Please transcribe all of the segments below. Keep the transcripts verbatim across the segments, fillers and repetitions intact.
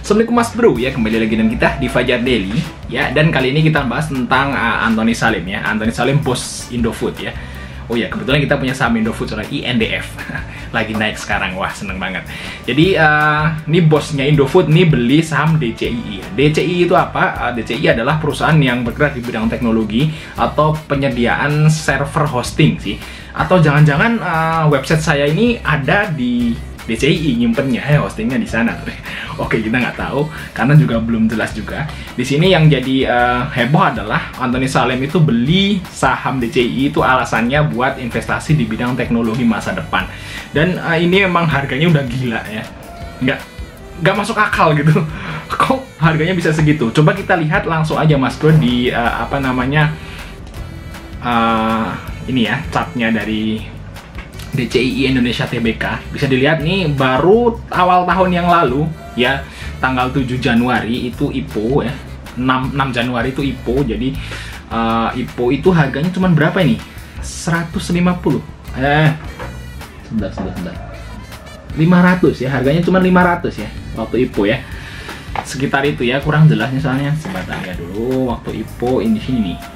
Assalamualaikum Mas Bro, ya kembali lagi dengan kita di Fajar Daily ya, dan kali ini kita bahas tentang uh, Anthony Salim ya. Anthony Salim bos Indofood ya. Oh ya, kebetulan kita punya saham Indofood soalnya I N D F lagi naik sekarang, wah seneng banget. Jadi uh, ini bosnya Indofood nih beli saham D C I. D C I itu apa? Uh, D C I adalah perusahaan yang bergerak di bidang teknologi atau penyediaan server hosting sih. Atau jangan-jangan uh, website saya ini ada di D C I nyimpennya, ya hostingnya di sana. Oke, kita nggak tahu karena juga belum jelas juga. Di sini yang jadi uh, heboh adalah Anthony Salim itu beli saham D C I itu alasannya buat investasi di bidang teknologi masa depan. Dan uh, ini memang harganya udah gila ya, nggak nggak masuk akal gitu. Kok harganya bisa segitu? Coba kita lihat langsung aja Mas Bro di uh, apa namanya uh, ini ya chartnya dari D C I Indonesia T B K. Bisa dilihat nih baru awal tahun yang lalu ya, tanggal tujuh Januari itu I P O ya, enam Januari itu I P O. Jadi uh, I P O itu harganya cuma berapa ini? seratus lima puluh. Eh, sebentar, sebentar, sebentar. lima ratus ya, harganya cuma lima ratus ya waktu I P O ya. Sekitar itu ya, kurang jelasnya soalnya. Sebentar ya dulu waktu I P O ini sini nih.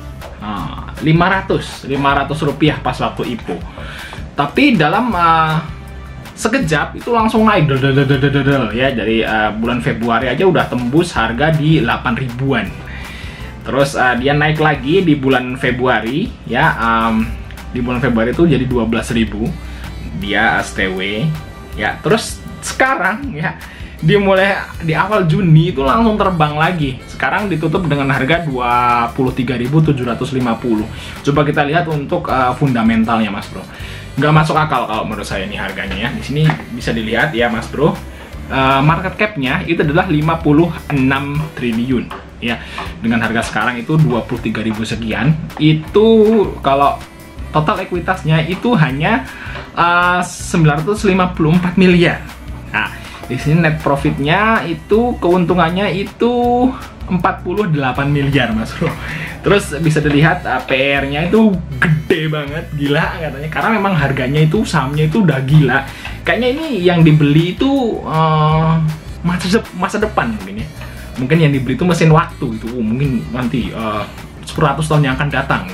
Nah, lima ratus rupiah pas waktu I P O. Tapi dalam uh, sekejap itu langsung naik ya, dari uh, bulan Februari aja udah tembus harga di delapan ribuan. Terus uh, dia naik lagi di bulan Februari ya, um, di bulan Februari itu jadi dua belas ribu dia S T W ya. Terus sekarang ya dimulai di awal Juni itu langsung terbang lagi. Sekarang ditutup dengan harga dua puluh tiga ribu tujuh ratus lima puluh. Coba kita lihat untuk uh, fundamentalnya Mas Bro. Nggak masuk akal kalau menurut saya ini harganya ya. Di sini bisa dilihat ya Mas Bro. Uh, market cap-nya itu adalah lima puluh enam triliun ya. Dengan harga sekarang itu dua puluh tiga ribu sekian. Itu kalau total ekuitasnya itu hanya uh, sembilan ratus lima puluh empat miliar. Nah, di sini net profitnya itu keuntungannya itu empat puluh delapan miliar Mas Bro. Terus bisa dilihat uh, P R-nya itu gede banget, gila katanya. Karena memang harganya itu sahamnya itu udah gila. Kayaknya ini yang dibeli itu uh, masa masa depan mungkin ya. Mungkin yang dibeli itu mesin waktu itu, uh, mungkin nanti uh, seratus tahun yang akan datang.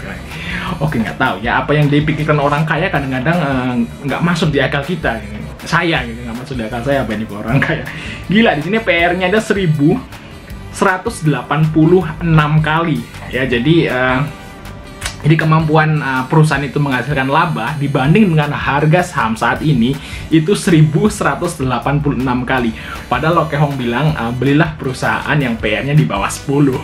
Oke, nggak tahu ya apa yang dipikirkan orang kaya kadang-kadang uh, nggak masuk di akal kita. Saya gitu, nggak masuk di akal saya apa ini orang kaya. Gila, di sini P R-nya ada seribu seratus delapan puluh enam kali ya. Jadi uh, jadi kemampuan uh, perusahaan itu menghasilkan laba dibanding dengan harga saham saat ini itu seribu seratus delapan puluh enam kali. Padahal Loke Hong bilang uh, belilah perusahaan yang P R-nya di bawah sepuluh.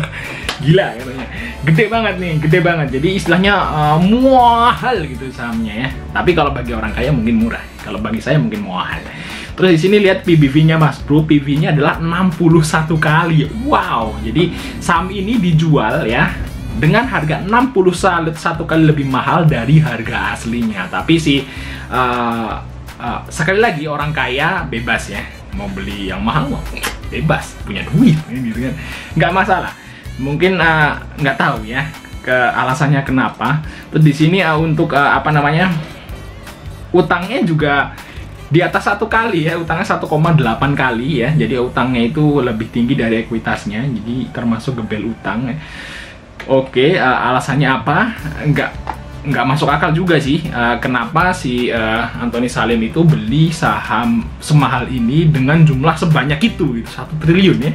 Gila katanya. Gede banget nih, gede banget. Jadi istilahnya uh, mahal gitu sahamnya ya. Tapi kalau bagi orang kaya mungkin murah. Kalau bagi saya mungkin mahal. Terus di sini lihat P B V-nya Mas Bro, P B-nya adalah enam puluh satu kali. Wow. Jadi saham ini dijual ya dengan harga enam puluh satu kali lebih mahal dari harga aslinya. Tapi sih uh, uh, sekali lagi orang kaya bebas ya, mau beli yang mahal mau bebas, punya duit gitu kan. Nggak masalah. Mungkin uh, nggak tahu ya ke alasannya kenapa. Terus di sini uh, untuk uh, apa namanya? Utangnya juga di atas satu kali ya, utangnya satu koma delapan kali ya. Jadi utangnya itu lebih tinggi dari ekuitasnya, jadi termasuk gebel utang ya. Oke, uh, alasannya apa? Nggak nggak masuk akal juga sih. Uh, kenapa si uh, Anthony Salim itu beli saham semahal ini dengan jumlah sebanyak itu, gitu, satu triliun ya?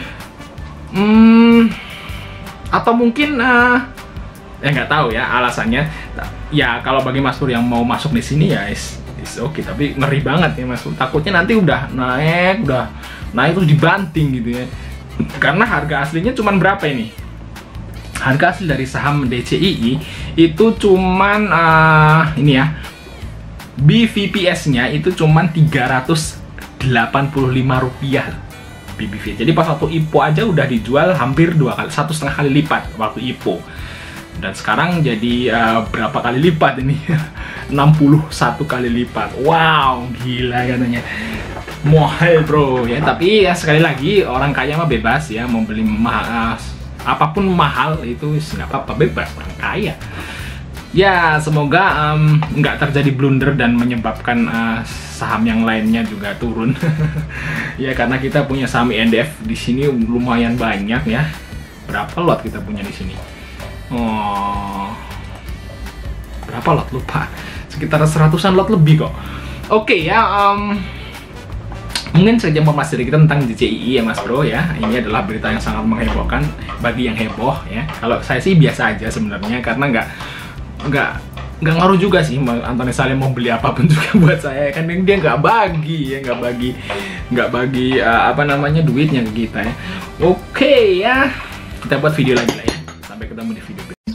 Hmm, atau mungkin uh, ya nggak tahu ya alasannya. Ya kalau bagi Mas Pur yang mau masuk di sini ya is, is oke, okay. Tapi ngeri banget ya Mas Pur. Takutnya nanti udah naik, udah naik terus dibanting gitu ya. Karena harga aslinya cuman berapa ini? Harga asli dari saham D C I itu cuman uh, ini ya, B V P S-nya itu cuman tiga ratus delapan puluh lima rupiah B V P. Jadi pas waktu I P O aja udah dijual hampir dua kali, satu setengah kali lipat waktu I P O. Dan sekarang jadi uh, berapa kali lipat ini? enam puluh satu kali lipat. Wow, gila katanya. Mahal bro ya. Tapi ya sekali lagi orang kaya mah bebas ya, mau beli mahal, uh, apapun mahal itu nggak apa-apa, bebas, orang kaya. Ya, semoga um, nggak terjadi blunder dan menyebabkan uh, saham yang lainnya juga turun. Ya, karena kita punya saham I N D F di sini lumayan banyak ya. Berapa lot kita punya di sini? Oh, berapa lot lupa? Sekitar seratusan lot lebih kok. Oke ya, um, mungkin saja informasi dari kita tentang D J I I ya Mas Bro ya. Ini adalah berita yang sangat menghebohkan bagi yang heboh ya. Kalau saya sih biasa aja sebenarnya, karena nggak nggak nggak ngaruh juga sih Anthony Salim mau beli apapun juga buat saya, kan dia nggak bagi ya nggak bagi nggak bagi uh, apa namanya duitnya ke kita ya. Oke ya, kita buat video lagi lah ya. Sampai ketemu di video berikutnya.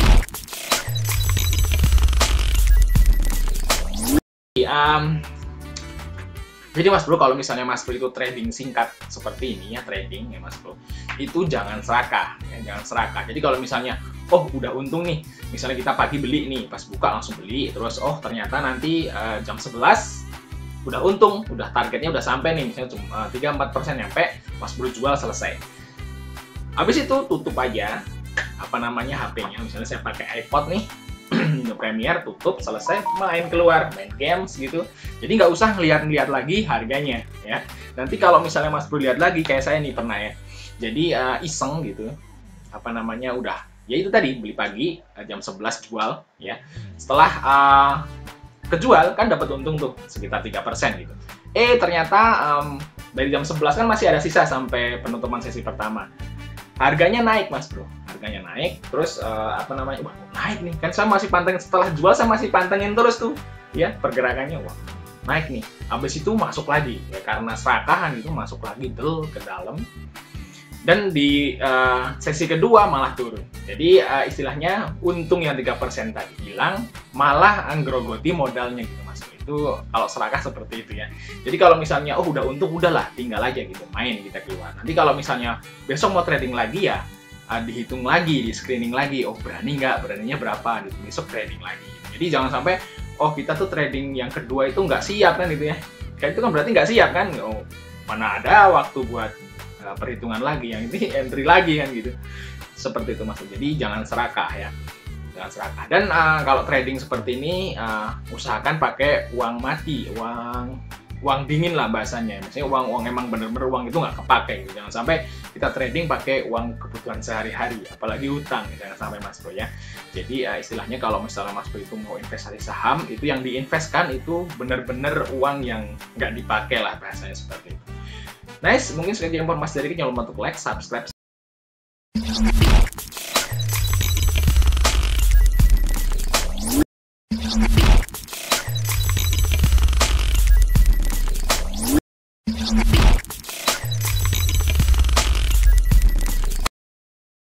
Um, jadi Mas Bro, kalau misalnya Mas Bro itu trading singkat seperti ini ya, trading ya Mas Bro, itu jangan serakah ya, jangan serakah. Jadi kalau misalnya oh udah untung nih, misalnya kita pagi beli nih, pas buka langsung beli, terus oh ternyata nanti uh, jam sebelas udah untung, udah targetnya udah sampai nih, misalnya cuma uh, tiga sampai empat persen nyampe, Mas Bro jual selesai. Habis itu tutup aja apa namanya H P-nya, misalnya saya pakai iPod nih, Premiere, tutup, selesai, main keluar, main games gitu. Jadi nggak usah ngeliat-ngeliat lagi harganya ya. Nanti kalau misalnya Mas Bro lihat lagi, kayak saya nih pernah ya, jadi uh, iseng gitu, apa namanya udah ya itu tadi beli pagi jam sebelas jual ya, setelah uh, kejual kan dapat untung tuh sekitar tiga persen gitu. Eh ternyata um, dari jam sebelas kan masih ada sisa sampai penutupan sesi pertama, harganya naik Mas Bro, harganya naik, terus uh, apa namanya wah naik nih kan, saya masih pantengin, setelah jual saya masih pantengin terus tuh ya pergerakannya, wah naik nih. Habis itu masuk lagi ya, karena serakahan itu masuk lagi del ke dalam. Dan di uh, sesi kedua malah turun. Jadi uh, istilahnya untung yang tiga persen tadi hilang, malah anggrogoti modalnya gitu Mas. Itu kalau serakah seperti itu ya. Jadi kalau misalnya oh udah untung, udahlah tinggal aja gitu, main kita keluar. Nanti kalau misalnya besok mau trading lagi ya, uh, dihitung lagi, di screening lagi, oh berani nggak, beraninya berapa gitu, besok trading lagi. Jadi jangan sampai oh kita tuh trading yang kedua itu nggak siap kan gitu ya. Kayak itu kan berarti nggak siap kan, oh, mana ada waktu buat Uh, perhitungan lagi, yang ini entry lagi kan gitu, seperti itu Mas. Jadi jangan serakah ya, jangan serakah. Dan uh, kalau trading seperti ini uh, usahakan pakai uang mati, uang uang dingin lah bahasanya. Maksudnya uang uang emang bener-bener uang itu nggak kepake gitu. Jangan sampai kita trading pakai uang kebutuhan sehari-hari, apalagi utang, jangan sampai Mas Bro ya. Jadi uh, istilahnya kalau misalnya Mas Bro itu mau investasi saham, itu yang diinvestkan itu bener-bener uang yang nggak dipakai lah bahasanya, seperti itu. Nice, mungkin sekian informasi dari kita. Jangan lupa untuk like, subscribe,